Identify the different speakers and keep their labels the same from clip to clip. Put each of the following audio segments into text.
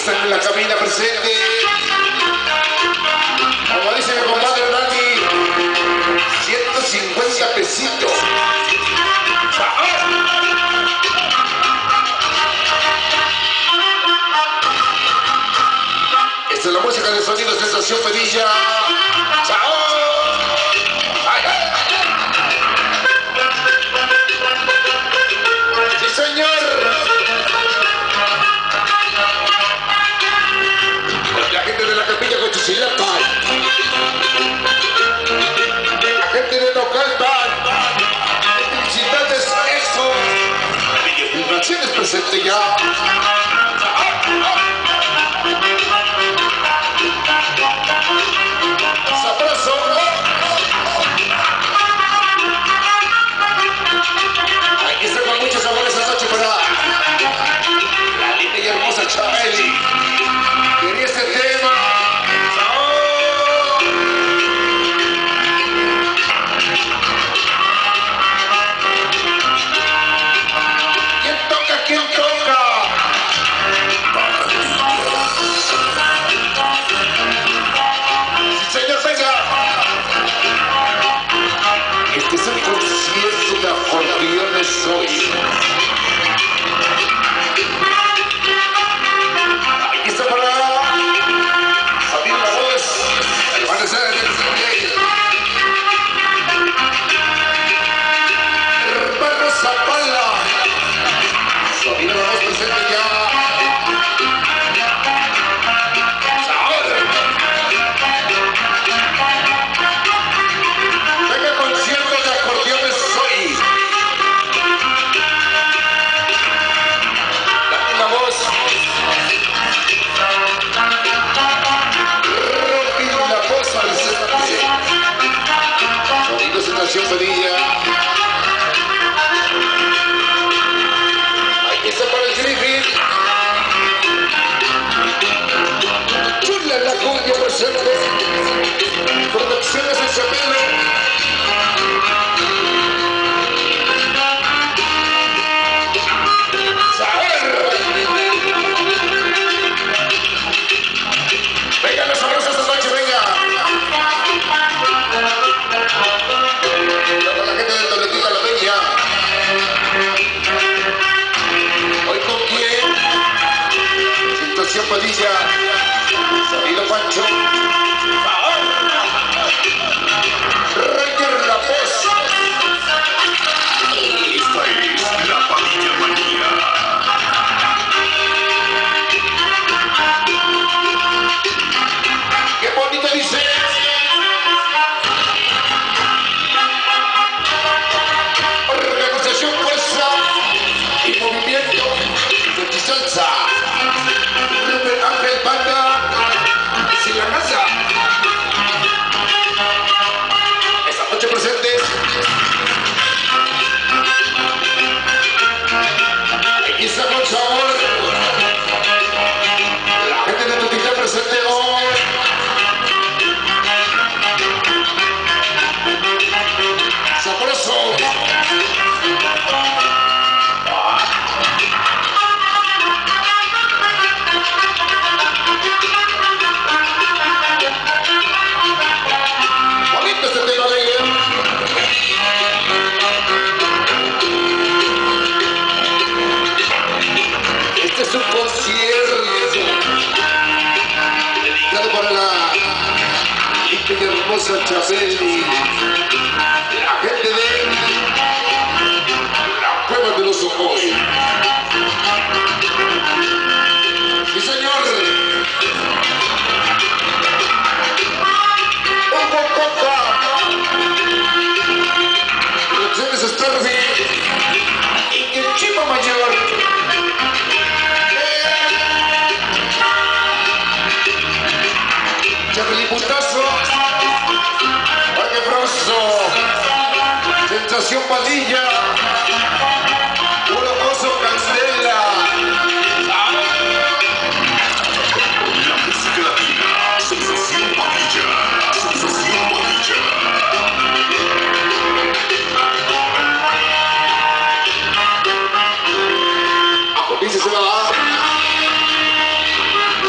Speaker 1: están en la cabina presente. Como dice mi compadre Dani, 150 pesitos. Esta es la música de Sonido Sensación Pedilla. ¡Chao! ¡Ay, ay! ¡Sí, señor! La gente de la Capilla Cochichilapa, la gente de Nocalpan, felicidades a eso. Vibraciones presente ya. Sabroso. Aquí está con muchos sabores esta noche para la linda y hermosa Chabeli. Quería este tema. ¿Quién toca? ¿Quién toca? Señor, venga. Este es el concierto de acordeones hoy. Aquí está para Sabino la voz. Van a ser hermano Zapala. Sabino la voz presente ya. Sabor. Venga, concierto de acordeones hoy. Dame la voz. Sonido Sensación Pedilla. Aquí está para el Griffith. Chula la cumbia presente. Producciones en Chapelo. Venga, los sabrosos esta noche, venga. La gente de Toletita la Bella. Hoy con quién? Situación Padilla. Sonido Pancho. Ranger La Voz.
Speaker 2: Esta es la Padilla Manía.
Speaker 1: Qué bonito dice. Organización, fuerza y movimiento de Chisalsa. Rubén Ángel Banda. Sin la casa. Esta noche presentes. Aquí está con sabor. La gente de Tutita presente hoy. Sabroso. Bonito este tema de ella. Este es un concierto dedicado para la linda y hermosa Chabeli. La gente de la Cueva de los Ojos. Sí, señor. Coca. Producciones Starby. Y el Chivo Mayor. Chabeli Putazo. Jorge Froso. Sensación Padilla. Puro Oso Candela.
Speaker 2: La música latina. Sensación Padilla. Sensación Padilla.
Speaker 1: Dice se va.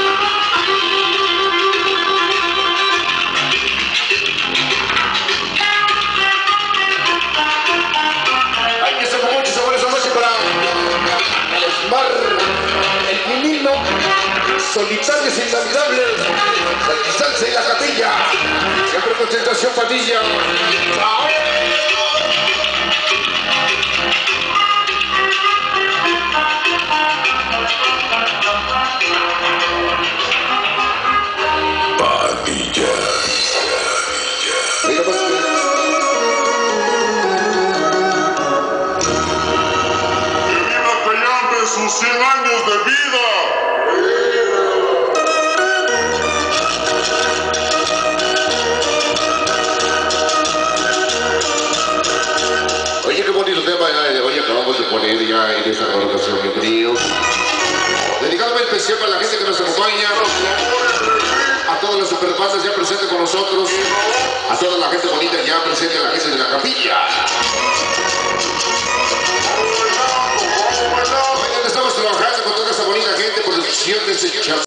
Speaker 1: Solitarios inolvidables, la salsa y la capilla. Siempre concentración Padilla.
Speaker 2: Sus 100 años de vida.
Speaker 1: Oye, qué bonito tema hoy acabamos de poner ya en esta colocación, bienvenidos. Dedicado especial para la gente que nos acompaña, a todas las superbandas ya presentes con nosotros, a toda la gente bonita ya presente, a la gente de la capilla. Estamos trabajando con toda esa bonita gente por decisión de este